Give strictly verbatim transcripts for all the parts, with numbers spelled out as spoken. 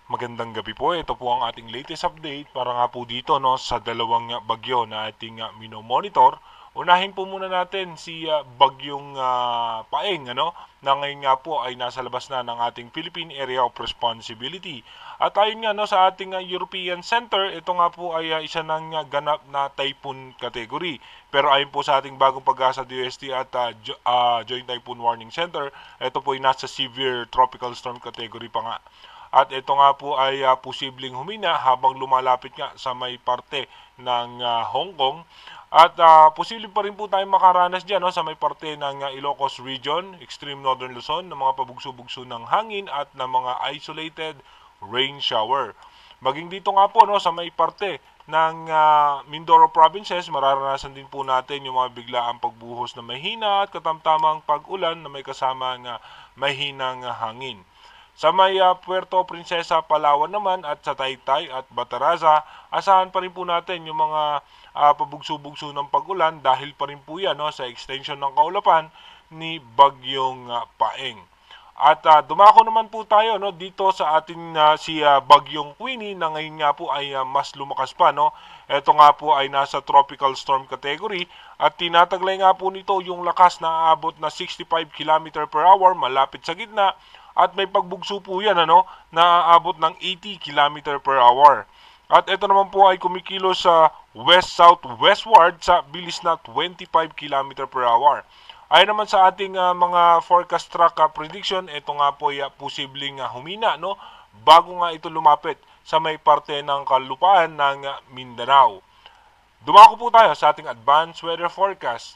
Magandang gabi po. Ito po ang ating latest update para nga po dito no sa dalawang uh, bagyo na ating uh, minomonitor. Unahin po muna natin si uh, bagyong uh, Paeng ano, na ngayon nga po ay nasa labas na ng ating Philippine Area of Responsibility. At ayon nga no sa ating uh, European Center, ito nga po ay uh, isa ng uh, ganap na typhoon category. Pero ayon po sa ating bagong pag-asa D O S T at uh, jo uh, Joint Typhoon Warning Center, ito po ay nasa severe tropical storm category pa nga. At ito nga po ay uh, posibleng humina habang lumalapit nga sa may parte ng uh, Hong Kong. At uh, posibleng pa rin po tayong makaranas dyan no, sa may parte ng uh, Ilocos Region, extreme northern Luzon, ng mga pabugso-bugso ng hangin at ng mga isolated rain shower. Maging dito nga po no, sa may parte ng uh, Mindoro Provinces, mararanasan din po natin yung mga biglaang pagbuhos na mahina at katamtamang pag-ulan na may kasama ng uh, mahinang uh, hangin. Sa may uh, Puerto Princesa, Palawan naman at sa Taytay at Bataraza, asahan pa rin po natin yung mga uh, pabugso-bugso ng pag-ulan dahil pa rin po yan no, sa extension ng kaulapan ni Bagyong uh, Paeng. At uh, dumako naman po tayo no, dito sa ating uh, si uh, Bagyong Queenie na ngayon nga po ay uh, mas lumakas pa. No? Ito nga po ay nasa tropical storm category at tinataglay nga po nito yung lakas na aabot na sixty-five kilometers per hour malapit sa gitna. At may pagbugso po yan ano, na aabot ng eighty kilometers per hour. At ito naman po ay kumikilos sa west-southwestward sa bilis na twenty-five kilometers per hour. Ayon naman sa ating uh, mga forecast track uh, prediction, ito nga po ay uh, posibleng uh, humina no, bago nga ito lumapit sa may parte ng kalupaan ng uh, Mindanao. Dumako po tayo sa ating advanced weather forecast.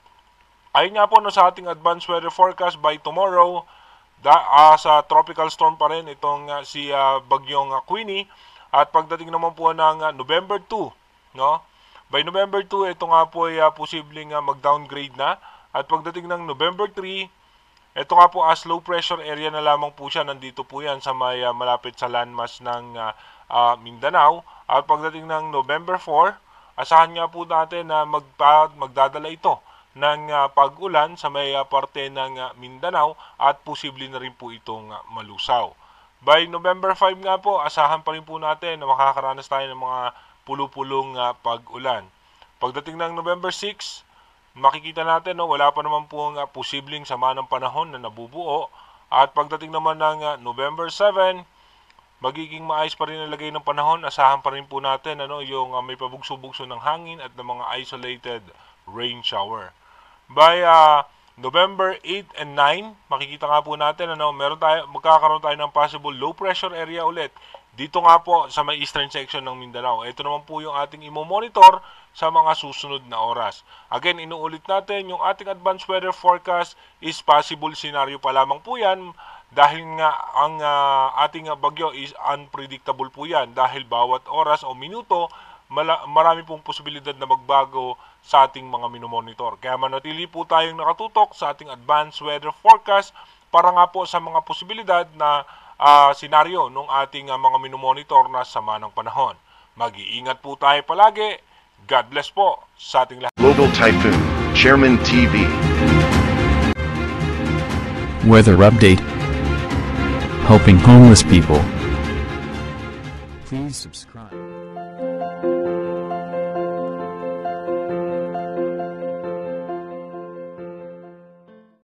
Ayon nga po no, sa ating advanced weather forecast by tomorrow, Da, uh, sa tropical storm pa rin itong uh, si uh, bagyong uh, Queenie. At pagdating naman po ng uh, November two, no? By November two, ito nga po ay uh, posibleng uh, mag-downgrade na. At pagdating ng November three, ito nga po as uh, low pressure area na lamang po siya. Nandito po yan sa may uh, malapit sa landmass ng uh, uh, Mindanao. At pagdating ng November four, asahan nga po natin na magpa, magdadala ito ng uh, pag-ulan sa may uh, parte ng uh, Mindanao at posible na rin po itong uh, malusaw. By November five nga po, asahan pa rin po natin na makakaranas tayo ng mga pulu-pulong uh, pag-ulan. Pagdating ng November six, makikita natin no, wala pa naman po ang uh, posibleng sama ng panahon na nabubuo. At pagdating naman ng uh, November seven, magiging maayos pa rin ang lagay ng panahon. Asahan pa rin po natin ano, yung uh, may pabugso-bugso ng hangin at ng mga isolated rain shower. By uh, November eight and nine, makikita nga po natin ano, meron tayo, magkakaroon tayo ng possible low pressure area ulit. Dito nga po sa may eastern section ng Mindanao. Ito naman po yung ating imo-monitor sa mga susunod na oras. Again, inuulit natin, yung ating advanced weather forecast is possible scenario pa lamang po yan dahil nga ang uh, ating bagyo is unpredictable po yan dahil bawat oras o minuto marami pong posibilidad na magbago sa ating mga minomonitor. Kaya manatili po tayong nakatutok sa ating advanced weather forecast para nga po sa mga posibilidad na uh, senaryo ng ating uh, mga minomonitor na sama ng panahon. Mag-iingat po tayo palagi. God bless po sa ating lahat. Global Typhoon, Chairman T V. Weather update. Helping homeless people.